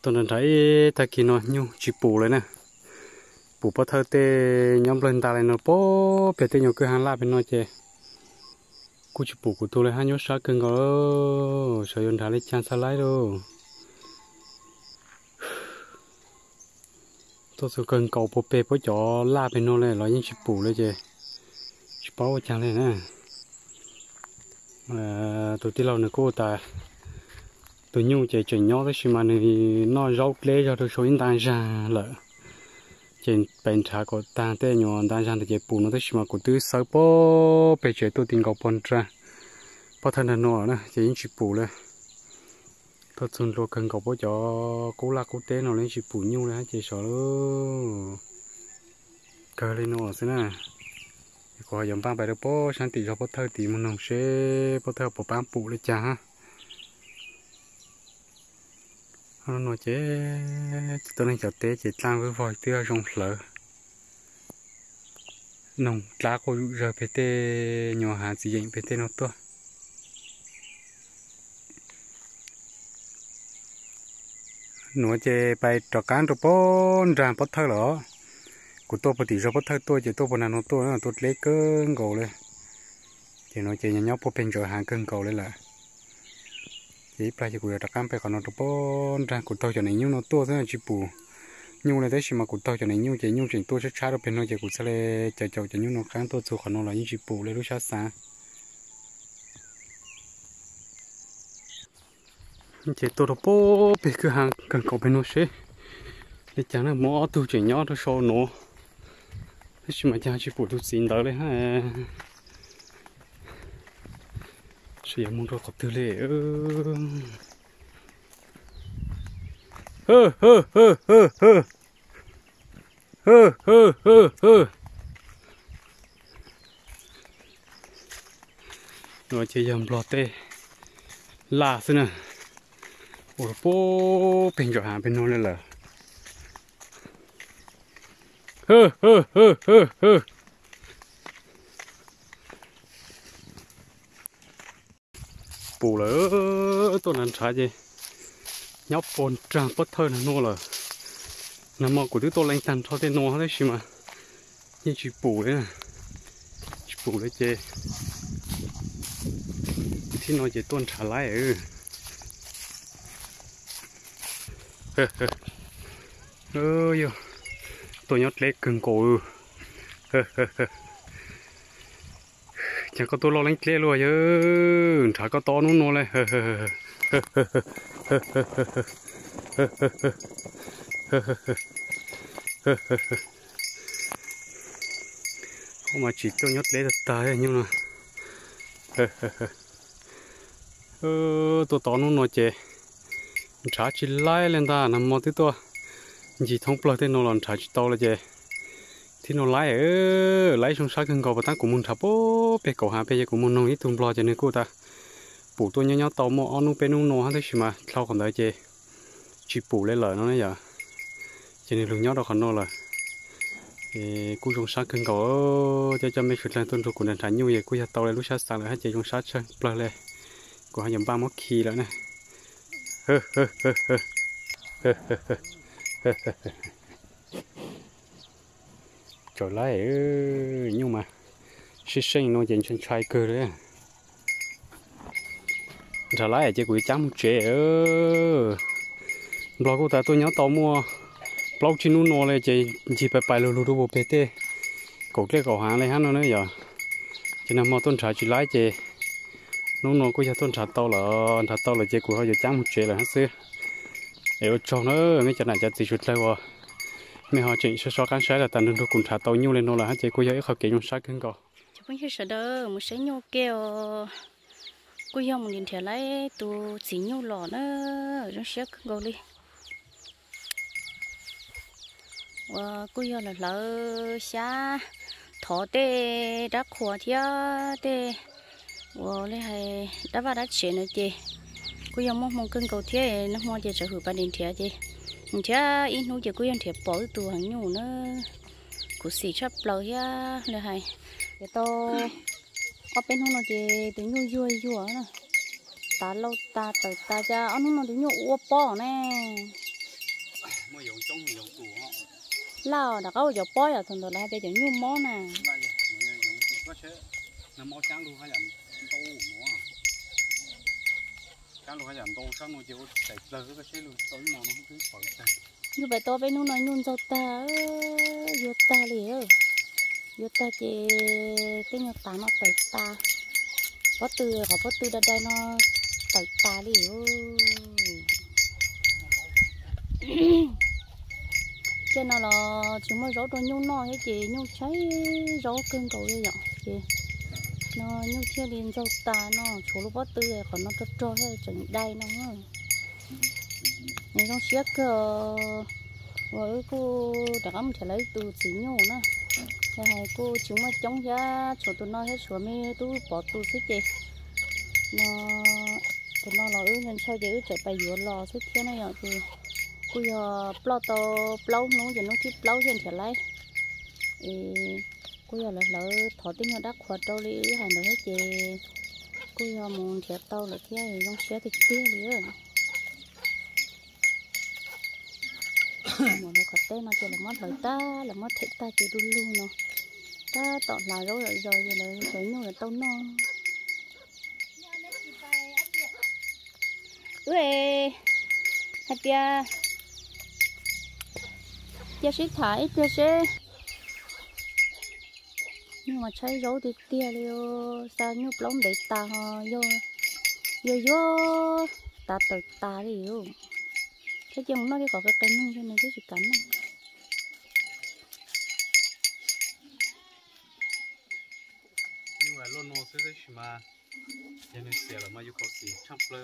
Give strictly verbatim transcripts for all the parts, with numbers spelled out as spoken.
tôi nên thấy ta kia nó nhung chỉ bùเลยnè bù bắt thơ tê nhóm lên ta lại nó bó bé tê nhiều cửa hàng la bên nó chè cú chỉ bù của tôi là hai nhốt sát cưng có sử dụng thả lấy chan sa lái đâu tôi sẽ cần cầu bố bé bố chó la bên nó này là những chỉ bùเลยchè chỉ bảo chan này nè à tôi tí lâu nữa cô ta tôi nhung chạy chuyển nhỏ tới xí mà này nó rau lê cho tôi số những tan ra lợ trên bên trái của ta tới nhỏ tan ra thì chạy bù nó tới xí mà của tôi sợ bó bây giờ tôi tìm gặp bọn ra bó thân là nó nữa chạy những chỉ bù lên tôi xin lỗi cần gặp bó cho cố là cố tế nó lên chỉ bù nhung lên chạy sợ luôn cờ lên nó thế nè có giống ba bài đó bó sáng tỷ cho bó thơ tỷ một nòng xe bó thơ bó bán bù lên cha ha nó nói chế tôi nên chọn té chỉ tăng với vòi tiêu rong lợ nông lá cô giờ pt nhỏ hạt gì vậy pt nó to nói chế bài trò cán rồi bón ra bớt thơ lỏ của tôi bớt tỷ rồi bớt thơ tôi chỉ tôi bữa nào nó tôi nó tôi lấy cơn gầu lên thì nói chế nhà nhóc bớt bên rồi hàng cơn gầu lên là chỉ phải chỉ của đặc cam phải còn nó bón ra của tôi cho này nhung nó to thế là chỉ bù nhung này đấy chỉ mà của tôi cho này nhung chỉ nhung chỉ tôi sẽ trả được bên nó chỉ của sẽ là chờ chờ cho nhung nó kháng tôi số còn nó là những chỉ bù lấy lúc sát xa chỉ tôi đó bố bị cửa hàng cần cầu bên nó sẽ để chẳng là mỏ tôi chỉ nhỏ tôi số nó chỉ mà cha chỉ bù tôi xin tới đấy ha sử dụng món đồ cọp tư lệ ơ hơ hơ hơ hơ hơ hơ hơ hơ rồi chỉ dầm lọt tê là thế nè ủa bố bên chỗ hàng bên nó lên là hơ hơ hơ hơ hơ bù lỡ tôi làm trái gì nhóc bồn tràn bất thơ là nô là nằm mò của đứa tôi lên tàn cho tên nô hết xí mà như chỉ bù đấy nè chỉ bù đấy chê thì nói chỉ tuần trả lại ừ ơ yo tôi nhóc lấy cứng cổ ừ chẳng có tôi lo lắng kia luôn chứ chả có to nó nó này không mà chỉ tôi nhốt lấy được tay nhưng mà tôi to nó nó chè chả chỉ lái lên ta nằm mò tới tôi chỉ thông bờ tới nó làm chả chỉ to là chè thì nó lái ở lái xuống sát gần cầu và ta cũng muốn thắp bố bé cầu hà bé giờ cũng muốn nông ít thùng bò cho nên cô ta bù tôi nhớ nhớ tàu mò ăn uống bé nung nô hết đấy mà sau còn đợi chê chỉ bù lấy lời nó đấy giờ cho nên lúc nhớ đó còn nó là thì cú xuống sát gần cầu cho cho mấy chuyện là tuân thủ của nền sản như vậy cú giờ tàu lại lúc sát sang lại hết chạy xuống sát chơi bờ lên của hai dòng ba mốt kỳ nữa này hơ hơ hơ hơ hơ hơ hơ hơ trời lái nhưng mà xí xinh nó dành trên trai cơ đấy trời lái ở trên quỷ trắng một trẻ ơ blog của ta tôi nhớ tao mua blog trên núi nọ này chỉ chỉ phải bài lù lù đồ bộ pt cổ cái cổ hàng này hắn nó nữa giờ chỉ nằm mò tôn trà chỉ lái chỉ núi nọ của gia tôn trà tao là trà tao là chỉ của họ giờ trắng một trẻ là hắn xưa để cho nó mấy chỗ này cho chỉ chút lại vào mẹ họ chỉ cho cho cán trái là tận được cùng thả tàu nhiêu lên nó là hết chạy cô giáo họ kỹ trong sát cứng cỏ. Chú cũng chưa sợ đâu, một số nhiêu kêu cô giáo một điện thoại lấy tu chỉ nhiêu lọ nữa trong sát cứng cỏ đi. Và cô giáo là lỡ xa thọ tê đã khóa thia tê, và lấy hay đã vào đã chuyển rồi chị. Cô giáo mong mong cứng cỏ thia nó mong chị sẽ hủy ba điện thoại chị. Chả in nuôi giờ cô yên thiệp bỏ tù hàng nhủ nữa, cô xì chắp lâu ya là hay, để to, ở bên hôm nào thì tiếng nhu vui vui nè, ta lâu ta tới ta cha, ở hôm nào tiếng nhu uo bỏ nè, mới dùng chống thì dùng tủ họ lao đã có giờ bói ở thằng đó là bây giờ nhung món nè là gì mới dùng có chế nó mò trắng luôn hay là tô nữa trắng luôn hay là tô trắng nó chịu chạy từ cái chế luôn tối mò nó không cứ khỏi chạy như vậy tôi với nó nói nhung cho ta giờ ta liền giờ ta chỉ cái nhà ta nó tới ta có từ có có từ đây đây nó tới ta liền cho nó là chúng mới rau đồ nhung nó cái chị nhung cháy rau cưng cầu vậy chị nó nhung chia liền rau ta nó chỗ lúc bắt từ còn nó trôi trôi hay chừng đây nó nữa này trong xếp cơ rồi cô đã không thể lấy từ chỉ nhung nữa hay cô chúng mới chống giá chỗ tụi nó hết chỗ mới tôi bỏ từ xí chị nó tụi nó là ứ nhân sau chị ứ chạy bay vừa lò xí thế này thì cô giờ plau to plau nó giờ nó chỉ plau trên trở lại thì cô giờ là lỡ thọ tiếng nó đắt khoa trâu đi ứ hành rồi hết chị cô giờ muốn thiệt tao là thế thì trong xe thì tiếc đi á mà nó có tên nó chỉ là mất lời ta là mất thịt ta chỉ đun luôn nó ta tọt là rồi rồi rồi rồi rồi nó là tao non ui hai bia bia sĩ thải bia sĩ nhưng mà chơi rau thì tia liêu sao như lông để ta ho vô vô vô ta tự ta liêu cái chân nó cái có cái cánh cho nên cái gì cắn này nhưng mà luôn nó sẽ đấy mà cho nên sẽ là mà yêu cầu gì trong lỡ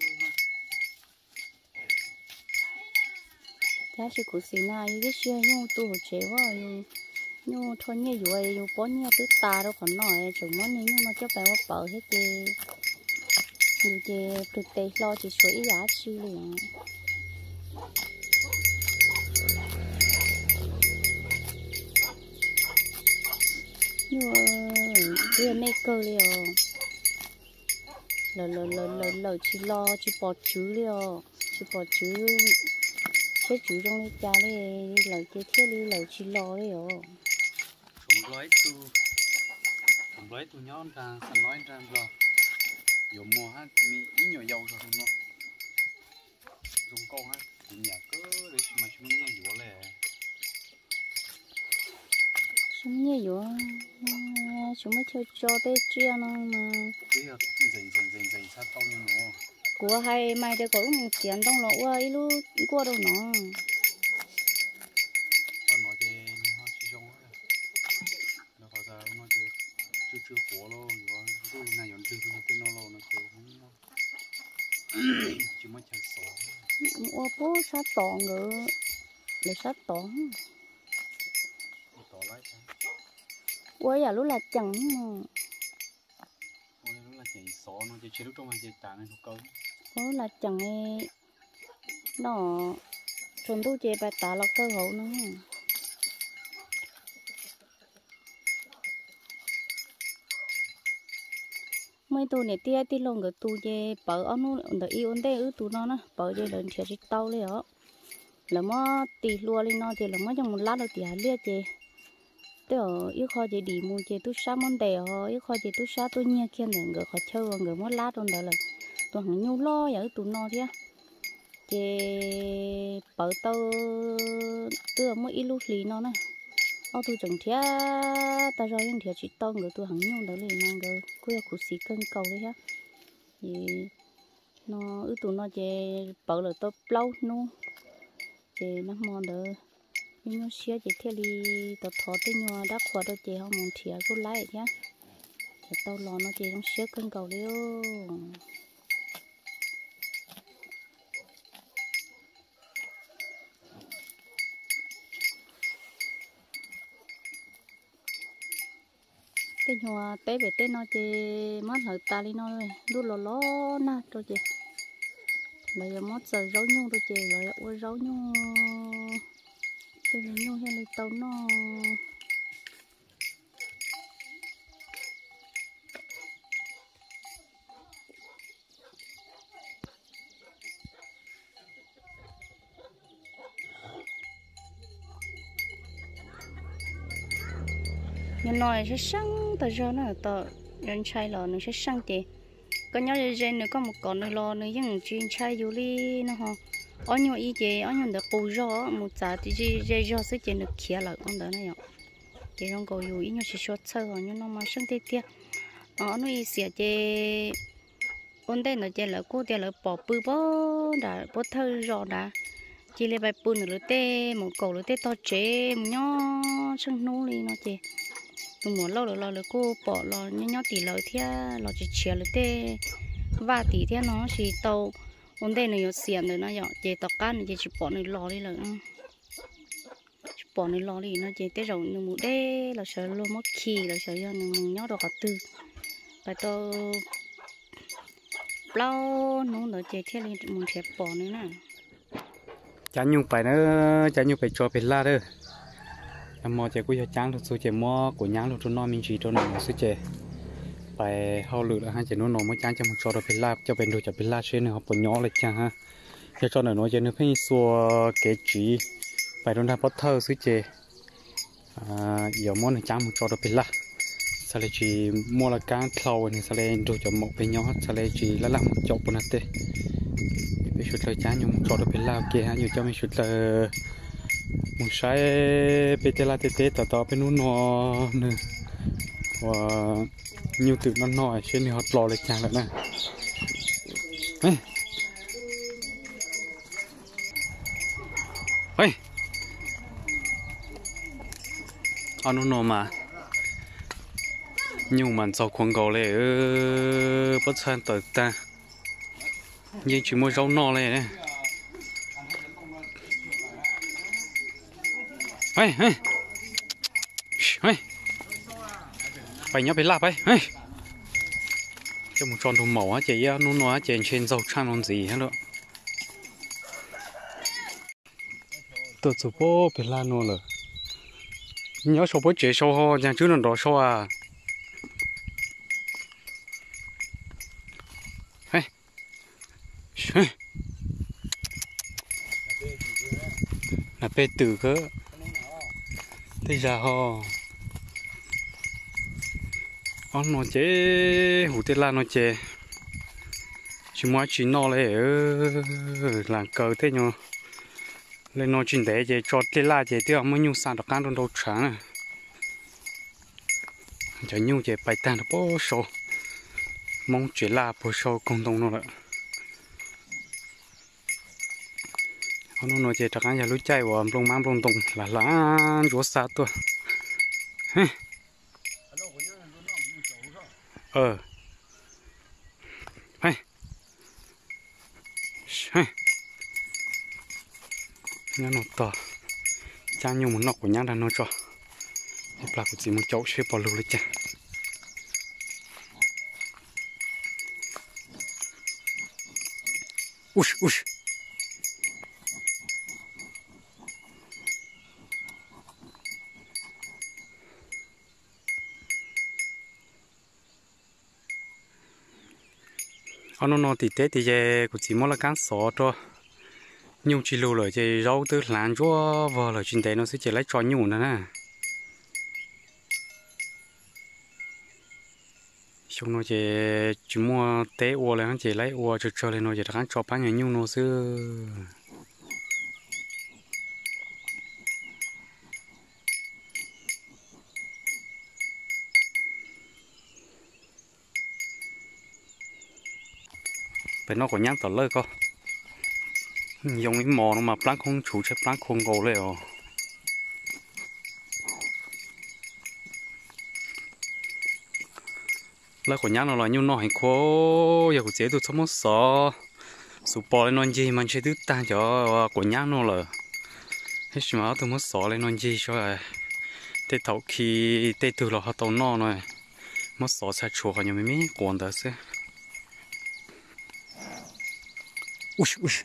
giá trị của xí na cái xe nhung tu chế quá nhung thôi như vậy nhung bó như tứ ta đâu còn nói chúng nó nên nhung nó cho bé quá bở hết chị như chị thực tế lo chỉ suy giá trị liền nhưng bây này cơ liều lờ lờ lờ lờ lờ chỉ lo chỉ bỏ chữ liều chỉ bỏ chữ cái chữ trong cái cha này lời cái thiết đi lời chỉ lo liều chúng lấy tu chúng lấy tu nhón ra sẵn nói ra rồi dùng mùa hát mi ít nhiều dầu rồi không nó dùng câu hát nhà cứ để mà chúng mình nhiều lẽ chúng nhiều chúng mới chơi cho bé chia nó mà cái dành dành dành dành sát tao như nó của hai mai để có một tiền đông lọ qua ít lúc qua đâu nó cho nó chơi nó chỉ trong nó có ra nó chơi chưa chưa khổ luôn rồi rồi này còn chưa chưa cái nó lo nó chưa không nó chỉ mới chơi sổ qua bố sát tỏng nữa để sát tỏng tỏ lại qua giờ lúc là chẳng ôi lúc là chỉ sổ nó chỉ lúc trong hàng chỉ tàn này câu đó là chẳng ấy nó chuẩn tu chế bài tả là cơ hội nữa mấy tu này tia tia lông cái tu chế bảo ông nó đợi yêu ổn định ư tu nó nè bảo chế lần thiệt chỉ taoเลยó là mà tì lúa lên nó thì là mà trong một lát rồi tì hạt liệt chế tức yêu khó chế đi mua chế tu sa món đề họ yêu khó chế tu sa tu nhia kia nữa người khó chơi người mất lát rồi đó là tu hàng nhu lo vậy tu nó thế chế bảo tao tức mỗi ít lúc lì nó nè ô tu chẳng thế ta rồi nhưng thiệt chỉ tao người tu hàng nhu đó liền mang người cứ yêu cụ sĩ cân cầu đấy ha thì nó ư tu nó chế bảo là tao lâu nu chế nó mòn được nhưng nó xía chế thế đi tao thọ tới nhòa đắt khoa đó chế không muốn thiệt cứ lại nhá để tao lo nó chế nó xía cân cầu đấy ô cái nhòa té về té nó chế mất hơi ta đi nó rồi đu lò lò na rồi chế bây giờ mất giờ rau nhung rồi chế rồi ôi rau nhung cái nhung hay là tàu nó nhưng nói sẽ sang tờ giờ nó tờ nhân trai lò nó sẽ sang thì có nhau dây nữa có một con nữa lò nữa nhưng chuyên trai du li nó họ ở nhiều ý chế ở nhiều được bù gió một giá thì dây dây gió sẽ chỉ được kia là con đó này ạ thì trong cầu dù ý nhiều chỉ short sơ rồi nhưng nó mà sang thế kia ở nó ý xỉa chế ôn đây nó chế là cô chế là bỏ bự bó đã bó thơ rõ đã chỉ lấy bài bự nữa tê một cầu nữa tê to chế nhỏ sang nô đi nó chế tụi muốn lâu rồi là cô bỏ lò nhỏ nhỏ tỷ lời thế lò chỉ chia rồi tê và tỷ thế nó chỉ tàu ôn đây nó xiên rồi nó nhỏ chế tàu can chế chỉ bỏ này lò đi là bỏ này lò đi nó chế tê rồi nó muốn đê là sợ luôn mất khí là sợ do nó nhỏ đồ cả tư bài tàu lâu nó nó chế thế lên muốn chế bỏ nữa nè chả nhung phải nữa chả nhung phải cho phải la đó em mò chế cũng cho trắng được số chế mò của nhang được cho nó mình chỉ cho nó một số chế phải hao lử là hai chế nó nó mới trắng cho một cho được phải la cho bên đồ cho phải la trên nữa họ bỏ nhỏ lại chăng ha cho cho nó nói chế nó phải xua cái chỉ phải đón ra bắt thơ số chế à giờ món này trắng một cho được phải la sau này chỉ mua là cá thau này sau này đồ cho một bên nhỏ sau này chỉ là làm một chậu bún tê bây giờ chơi chán nhưng một cho được phải la kia ha nhiều cho mình chút là một sai bê tê la tê tê tao tao bênนู้นnó nữa và nhiều từ nó nói trên này họ lò lại chàng lại nè ê anh nó mà nhưng mà sau quần cầu này ơ bất san tờ ta nhưng chỉ mua rau no này nè hey hey hey phải nhớ phải lạp ấy hey cho một tròn thùng màu á chị nó nói trên trên dầu trang làm gì hết đó tôi chụp bố phải la nó rồi nhớ số bố chế số ho chẳng chứ nó đó số à hey hey là bê tử cơ thế ra ho ông nó chế hủ tiếu la nó chế chỉ mua chỉ nó lấy ở làm cờ thế nhở lên nó chỉ để chế cho tiếu la chế tiêu mới nhung sang được ăn đâu sáng à cho nhung chế bài tan được bố số mong chế la bố số công đồng nó lại ông nó chế chắc ăn giờ lúa chay và lông mang lông tùng là lá chúa sa tua ờ hay hay nhá nó to cha nhiều một nọc của nhá đang nó cho một là của gì một chỗ sẽ bỏ lùi lên cha ush ush anh nó thì tết thì về cũng chỉ mua là cá sò cho nhung chỉ lưu rồi thì rau từ làn chúa vào là chuyện đấy nó sẽ chỉ lấy cho nhung nữa nè chúng nó chỉ chỉ mua té uo là nó chỉ lấy uo cho cho lên nó chỉ là cho bán nhà nhung nó xưa bên nó có nhang tỏ lơi co dùng cái mò nó mà pláng không chủ sẽ pláng không gồ lên rồi lơi có nhang nó là như nó hay khó giờ có chế tôi sống mất sợ sụp bò lên non gì mà chơi đứt ta cho có nhang nó là hết mà tôi mất sợ lên non gì cho là tết thấu khi tết từ là họ tàu no rồi mất sợ sai chùa họ nhiều mấy còn đó sẽ ush ush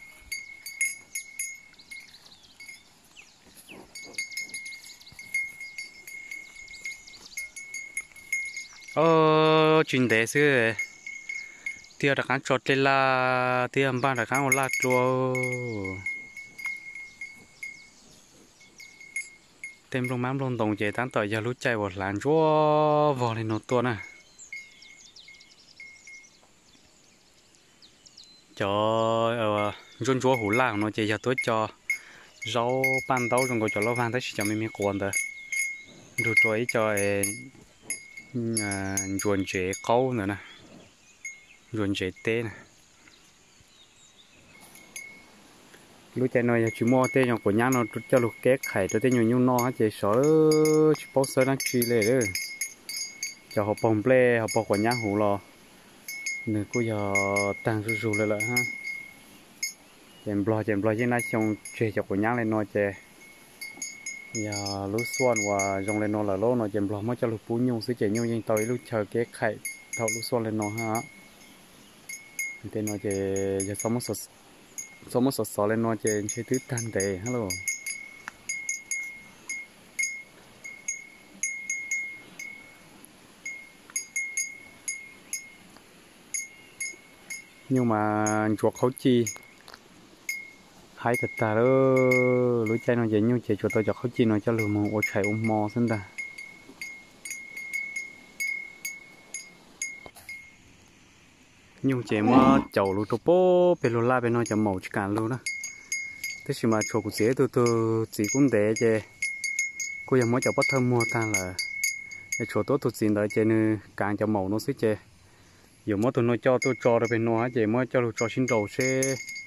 ờ chuyện đấy xưa tia đặc ăn chót lên là tia âm ban đặc ăn lát luôn tem lông mám lông đồng chế tán tỏi giờ lút chạy một làn chúa vò lên nốt tua nè cho ờ run chúa hủ làng nó chế giờ tối cho rau ban đầu trong cái cho nó vàng tới chỉ cho mình miếng còn đó rồi rồi cho ruộng chế câu nữa nè ruộng chế tê nè lúc chạy này chỉ mua tê trong của nhà nó cho lục kết khải cho tê nhiều nhiều no hết chỉ sợ chỉ bao sơ đang truy lên đấy cho họ bồng ple họ bọc của nhà hủ lò nè cô giờ tăng rù rù lại lại ha chèn bò chèn bò trên này trong chơi cho của nhà lên nó chè giờ lúc xuân và dòng lên nó là lô nó chèn bò mới cho lục phú nhung xứ chè nhung nhưng tới lúc chờ kết khải thâu lúc xuân lên nó ha tên nó chè giờ xong một số xong một số số lên nó chè chơi tứ tan tệ hello nhưng mà chuột khấu chi hai thật ta đó lối chạy nó vậy nhưng chạy chuột tôi cho khấu chi nó cho lừa mồ ô chạy ôm mò xin ta nhưng chạy mà chậu lúa tôm bó bên lúa la bên nó cho màu chỉ cả luôn đó thế thì mà chuột của dễ từ từ chỉ cũng để chạy cô giờ mới chậu bắt thơm mua ta là chuột tốt tụt xin đợi chạy nữa càng cho màu nó xí chạy giờ mới tụi nó cho tôi cho rồi bên nó vậy mới cho tôi cho xin đầu xe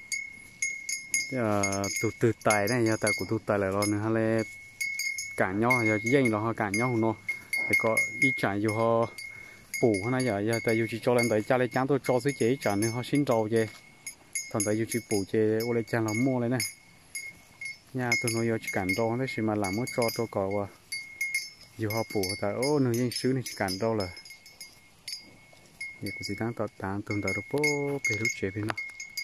từ từ tài này giờ tài của tôi tài lại rồi nữa hay cả nhau giờ chỉ dành nó cả nhau nó phải có ít trả dù họ bù hay giờ giờ tại dù chỉ cho lên tới cha lấy chán tôi cho xí chế trả nên họ xin đầu chứ thằng tại dù chỉ bù chứ ô lấy chán là mua lấy này nhà tôi nói giờ chỉ cản đâu thế mà làm mới cho tôi có qua dù họ bù tại ô nơi dân xứ này chỉ cản đâu là giờ cũng chỉ đang tạo tán tương tự được bố về lúc chế bên nó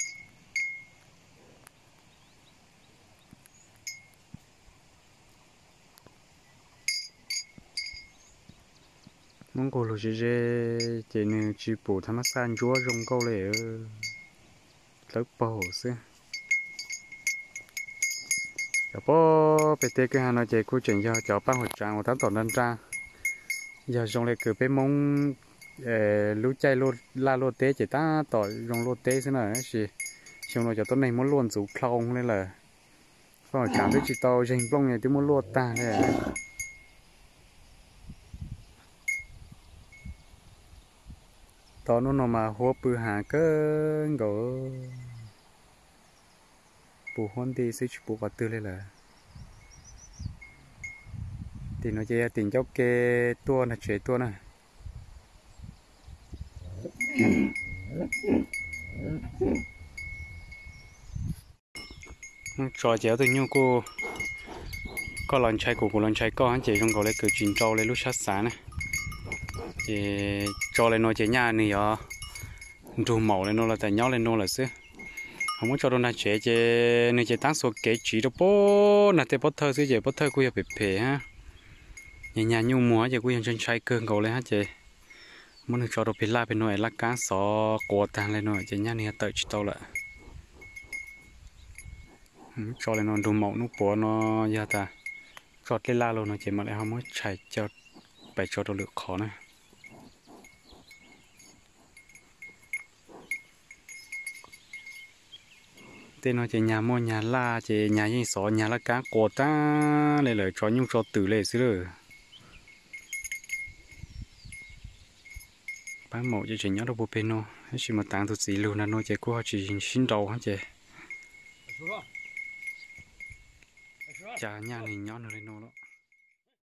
mong cô lúc chế chế này chỉ bù tham san chúa rong câu lệ lớp bầu xưa giờ bố về tê cái hàng nó chế cô chuyển cho cho ba hồi trang một tháng tuần đơn trang giờ rong lại cứ bên mong lú chạy lô la lô té chỉ ta tỏi rong lô té thế này chỉ xong rồi cho tôi này muốn luôn rủ khâu nên là còn chả thấy chỉ tao dành bông này tôi muốn lô ta này tao nó mà hô bự hà cơ gỗ bù hôn đi sẽ bù vào tư lên là thì nó chỉ tiền cho cái tua là chế tua này trò chéo từ nhau cô có lần chạy của cô lần chạy có anh chị trong cầu lấy cửa chuyển trâu lấy lúc sát sáng này thì cho lên nó chế nhà này ở đủ màu lên nó là tại nhau lên nó là xứ không muốn cho nó là chế chế này chế tăng số kế chỉ đâu bố là tế bớt thơ xứ chế bớt thơ cô giờ bị phê ha nhà nhà nhung múa giờ côยังchân chạy cơn cầu lấy ha chế muốn được cho đồ pin la bên ngoài lá cá sò cua tang lên rồi chế nhà này tự chỉ tao lại cho lên nó đủ màu nó bò nó giờ ta cho lên la luôn nó chế mà lại không muốn chạy cho phải cho đồ được khó này tên nó chế nhà mua nhà la chế nhà như sò nhà lá cá cua ta lên lời cho nhung cho tử lệ xứ rồi bán mẫu cho chị nhớ đâu bộ pin nó hay chỉ mà tặng tụt gì luôn là nó chỉ qua chỉ xin đầu hả chị chả nhà này nhớ nó lên nó đó